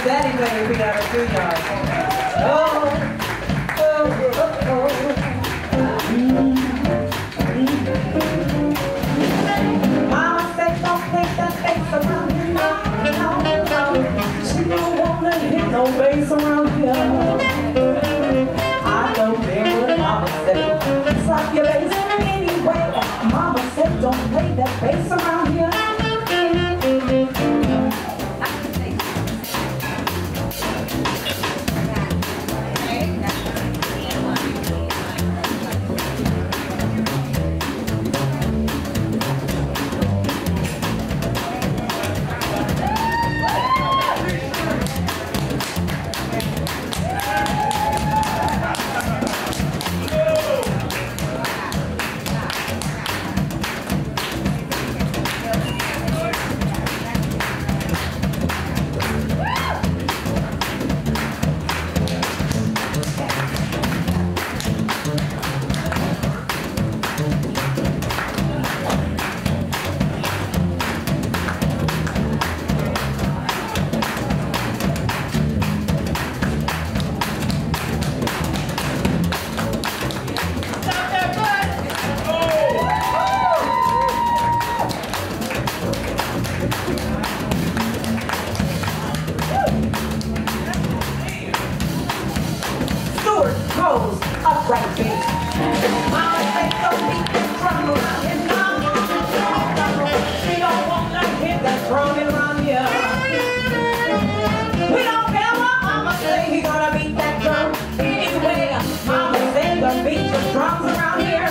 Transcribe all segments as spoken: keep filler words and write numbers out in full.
Daddy playing your feet out of two yards. Oh, oh, oh, oh. Mm. Mama said don't take that bass around here, no, no, no. She don't wanna hit no bass around here. I don't care what Mama said. Slap your bass anyway. Mama said don't play that bass around here. Upright beat. Mama said don't beat that drum around here. No, no, no. She don't want to hit that drum around here. We don't care what Mama say, he gonna beat that drum anyway. Mama said don't beat the drums around here.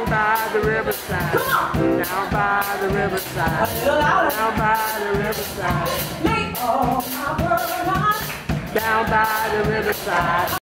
Down by the riverside. Come on. Down by the riverside. A little louder. Down by the riverside. Lay all my burdens. Down by the riverside.